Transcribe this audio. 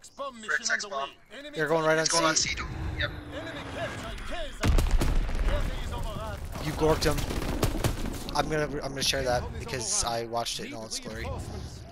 X bomb. They're going right on It's going on C. C. Yep. You gorked him. I'm gonna share that because I watched it in all its glory.